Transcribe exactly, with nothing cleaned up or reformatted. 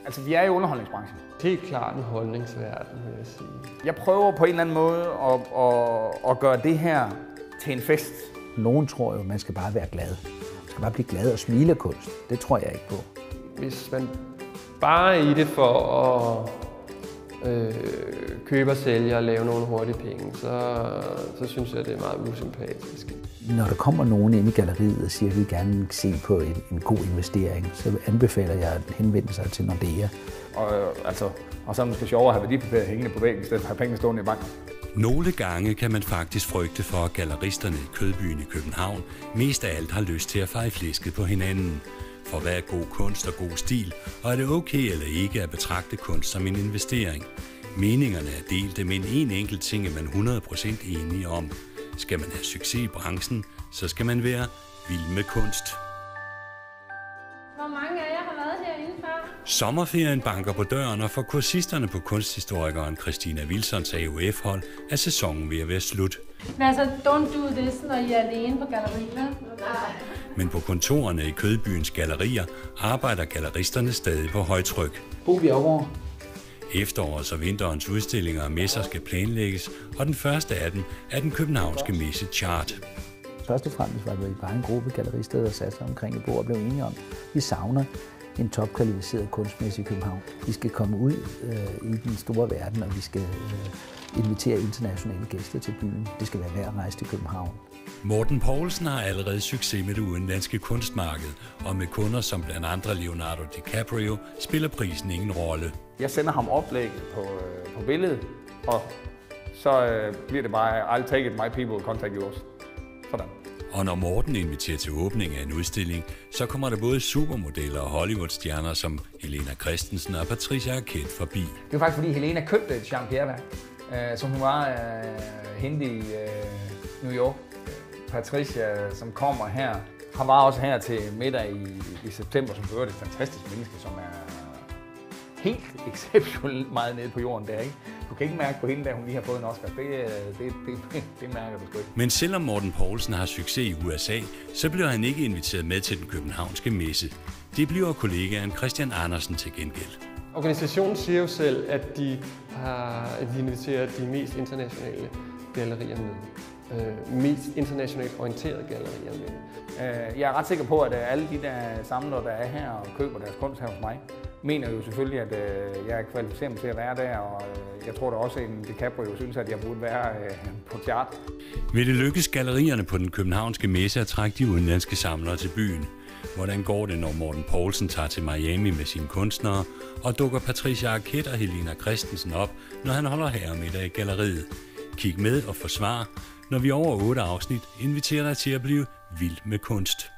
Altså, vi er i underholdningsbranchen. Helt klart en holdningsverden, vil jeg sige. Jeg prøver på en eller anden måde at, at, at gøre det her til en fest. Nogen tror jo, at man skal bare være glad. Man skal bare blive glad og smile af kunst. Det tror jeg ikke på. Hvis man bare er i det for at øh, købe og sælge og lave nogle hurtige penge, så, så synes jeg, det er meget usympatisk. Når der kommer nogen ind i galleriet og siger, at vi gerne vil se på en, en god investering, så anbefaler jeg at henvende sig til Nordea. Og, øh, altså, og så er det måske sjovere at have værdipapirer hængende på væggen, i stedet for at have pengene stående i banken. Nogle gange kan man faktisk frygte for, at galleristerne i Kødbyen i København mest af alt har lyst til at feje flæsket på hinanden. For hvad er god kunst og god stil, og er det okay eller ikke at betragte kunst som en investering? Meningerne er delte, men en enkelt ting er man hundrede procent enige om. Skal man have succes i branchen, så skal man være vild med kunst. Hvor mange af jer har været herinde før? Sommerferien banker på døren, og for kursisterne på kunsthistorikeren Christina Wilsons A U F-hold er sæsonen ved at være slut. Men altså, don't do this, når I er alene på galleriet. Men på kontorerne i Kødbyens gallerier arbejder galleristerne stadig på højtryk. Bo Bjergård. Efterårets og vinterens udstillinger og messer skal planlægges, og den første af dem er den københavnske messe Chart. Først og fremmest var det bare en gruppe gallerister, der satte sig omkring et bord og blev enige om, at vi savner en topkvalificeret kunstmesse i København. Vi skal komme ud øh, i den store verden, og vi skal øh, invitere internationale gæster til byen. Det skal være værd at rejse til København. Morten Poulsen har allerede succes med det udenlandske kunstmarked, og med kunder som blandt andre Leonardo DiCaprio spiller prisen ingen rolle. Jeg sender ham oplæg på, øh, på billedet, og så øh, bliver det bare, I'll take it, my people, contact yours. Sådan. Og når Morten inviterer til åbning af en udstilling, så kommer der både supermodeller og Hollywood-stjerner som Helena Christensen og Patricia Arquette forbi. Det var faktisk fordi Helena købte et Jean Pierre-værk, øh, som hun var øh, hende i øh, New York. Patricia, som kommer her, han var også her til middag i, i september, som fører et fantastisk menneske, som er helt exceptionelt meget nede på jorden der, ikke? Du kan ikke mærke på hende, da hun lige har fået en Oscar. Det, det, det, det mærker du sgu ikke. Men selvom Morten Poulsen har succes i U S A, så bliver han ikke inviteret med til den københavnske messe. Det bliver kollegaen Christian Andersen til gengæld. Organisationen siger jo selv, at de har at de inviterer de mest internationale gallerier med. Øh, mest internationalt orienterede gallerier med. Jeg er ret sikker på, at alle de der samlere, der er her og køber deres kunst her hos mig, mener jo selvfølgelig, at jeg er kvalificeret til at være der, og jeg tror da også, at DiCaprio synes, at jeg burde være på Chart. Vil det lykkes gallerierne på den københavnske messe at trække de udenlandske samlere til byen? Hvordan går det, når Morten Poulsen tager til Miami med sine kunstnere, og dukker Patricia Arquette og Helena Christensen op, når han holder herremiddag i galleriet? Kig med og forsvar, når vi over otte afsnit inviterer dig til at blive vild med kunst.